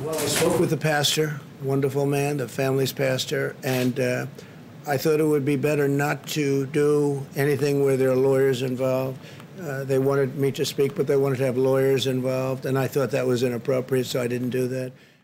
Well, I spoke with the pastor, wonderful man, the family's pastor, and I thought it would be better not to do anything where there are lawyers involved. They wanted me to speak, but they wanted to have lawyers involved, and I thought that was inappropriate, so I didn't do that.